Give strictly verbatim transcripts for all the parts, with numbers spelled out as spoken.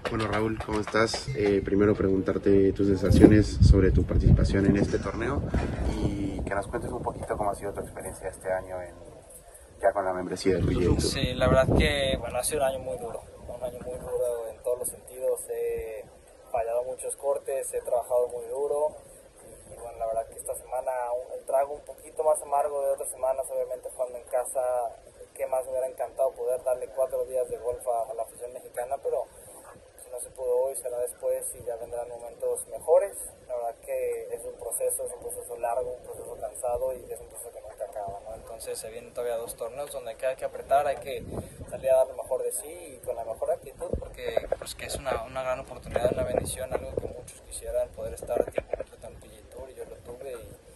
Bueno, Raúl, ¿cómo estás? Eh, primero preguntarte tus sensaciones sobre tu participación en este torneo y que nos cuentes un poquito cómo ha sido tu experiencia este año en, ya con la membresía del P G A Tour. Sí, la verdad que bueno, ha sido un año muy duro, un año muy duro en todos los sentidos. He fallado muchos cortes, he trabajado muy duro y bueno, la verdad que esta semana el trago un poquito más amargo de otras semanas, obviamente jugando en casa. Qué más me hubiera encantado poder darle cuatro días de golf a, a la afición mexicana, pero si no se pudo hoy será después y ya vendrán momentos mejores. La verdad que es un proceso, es un proceso largo, un proceso cansado y es un proceso que nunca acaba, ¿no? Entonces se vienen todavía dos torneos donde hay que apretar, hay que salir a dar lo mejor de sí y con la mejor actitud, porque pues, que es una, una gran oportunidad, una bendición, algo que muchos quisieran poder estar a tiempo completo en P G A Tour, y yo lo tuve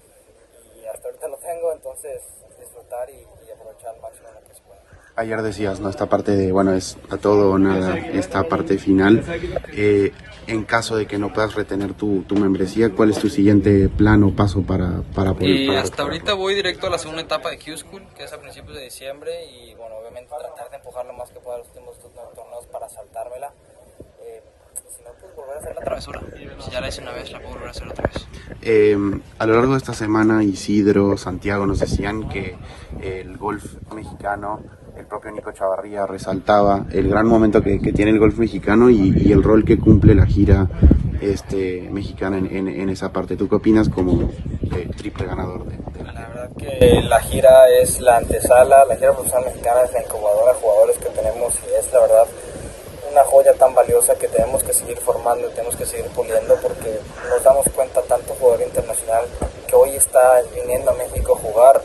y, y hasta ahorita lo tengo, entonces disfrutar y, y aprovechar al máximo lo que se pueda. Ayer decías, ¿no? Esta parte de, bueno, es a todo o nada, esta parte final. Eh, en caso de que no puedas retener tu, tu membresía, ¿cuál es tu siguiente plan o paso para, para poder? Y para hasta para ahorita voy directo a la segunda etapa de Q-School, que es a principios de diciembre, y bueno, obviamente tratar de empujar lo más que pueda los últimos torneos para saltármela. Eh, si no, pues volver a hacer la travesura. Si ya la hice una vez, la puedo volver a hacer otra vez. Eh, a lo largo de esta semana, Isidro, Santiago nos decían que el golf mexicano, el propio Nico Chavarría resaltaba el gran momento que, que tiene el golf mexicano y, y el rol que cumple la gira este, mexicana en, en, en esa parte. ¿Tú qué opinas como eh, triple ganador de, de la La verdad que la gira es la antesala, la gira profesional mexicana es la incubadora de jugadores que tenemos y es la verdad una joya tan valiosa que tenemos que seguir formando y tenemos que seguir puliendo, porque nos damos cuenta tanto jugador internacional que hoy está viniendo a México a jugar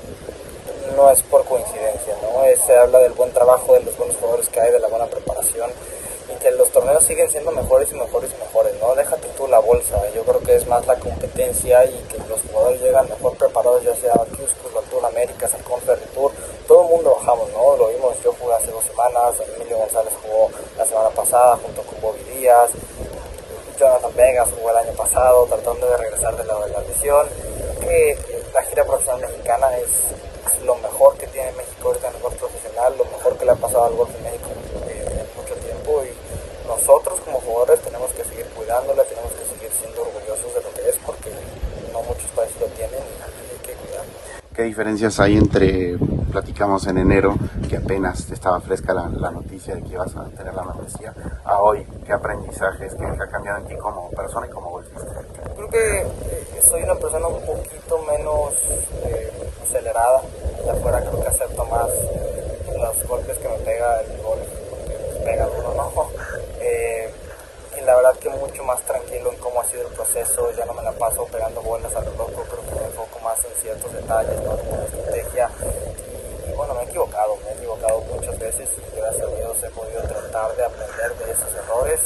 no es por coincidencia, ¿no? Es, se habla del buen trabajo, de los buenos jugadores que hay, de la buena preparación y que los torneos siguen siendo mejores y mejores y mejores, ¿no? Déjate tú la bolsa, yo creo que es más la competencia y que los jugadores llegan mejor preparados, ya sea a Q-School, a Tour Américas, al Conferry Tour, todo el mundo bajamos, ¿no? Lo vimos, yo jugué hace dos semanas, Emilio González jugó la semana pasada junto con Bobby Díaz, Jonathan Vegas jugó el año pasado tratando de regresar de la, de la lesión, que la gira profesional mexicana es lo mejor que tiene México ahorita en el golf profesional, lo mejor que le ha pasado al golf en México eh, en mucho tiempo, y nosotros como jugadores tenemos que seguir cuidándola, tenemos que seguir siendo orgullosos de lo que es, porque no muchos países lo tienen y hay que cuidarlo. ¿Qué diferencias hay entre, platicamos en enero, que apenas estaba fresca la, la noticia de que ibas a tener la membresía, a hoy? ¿Qué aprendizajes que ha cambiado en ti como persona y como golfista? Creo que eh, soy una persona un poquito menos eh, acelerada. De afuera creo que acepto más los golpes que me pega el golf, porque pues, pega duro, ¿no? Eh, y la verdad que mucho más tranquilo en cómo ha sido el proceso, ya no me la paso pegando bolas a lo loco, creo que me enfoco más en ciertos detalles, ¿no? Como la estrategia. Y, y bueno, me he equivocado, me he equivocado muchas veces y gracias a Dios he podido tratar de aprender de esos errores.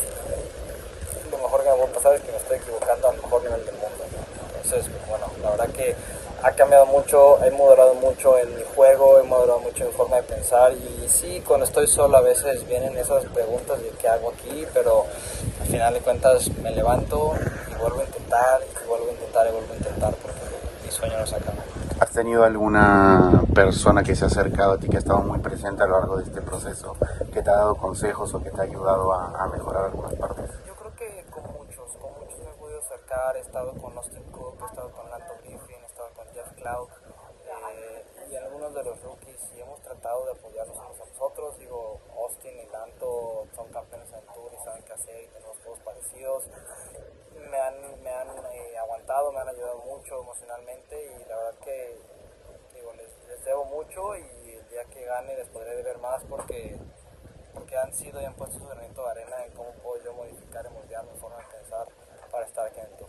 Lo mejor que me puede pasar es que me estoy equivocando al mejor nivel del mundo, ¿no? Entonces, bueno, la verdad que ha cambiado mucho, he madurado mucho en mi juego, he madurado mucho en mi forma de pensar, y sí, cuando estoy solo a veces vienen esas preguntas de qué hago aquí, pero al final de cuentas me levanto y vuelvo a intentar, y vuelvo a intentar y vuelvo a intentar, porque mi sueño no se acaba. ¿Has tenido alguna persona que se ha acercado a ti, que ha estado muy presente a lo largo de este proceso, que te ha dado consejos o que te ha ayudado a, a mejorar algunas partes? Yo creo que con muchos, con muchos me he podido acercar, he estado con Austin Cook, he estado con Lanto Griffin, he estado con Jeff Cloud eh, y algunos de los rookies, y hemos tratado de apoyarnos unos a nosotros. Digo, Austin y Lanto son campeones en el Tour y saben qué hacer y tenemos juegos parecidos. Me han, me han eh, aguantado, me han ayudado mucho emocionalmente, y la verdad que digo, les, les debo mucho, y el día que gane les podré deber más, porque porque han sido y han puesto su granito de arena en cómo puedo yo modificar y moldear mi forma de pensar para estar aquí en el